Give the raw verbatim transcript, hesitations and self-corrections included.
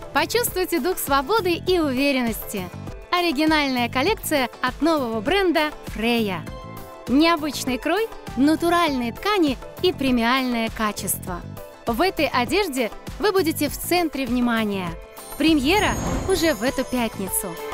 Почувствуйте дух свободы и уверенности. Оригинальная коллекция от нового бренда Freya. Необычный крой, натуральные ткани и премиальное качество. В этой одежде вы будете в центре внимания. Премьера уже в эту пятницу.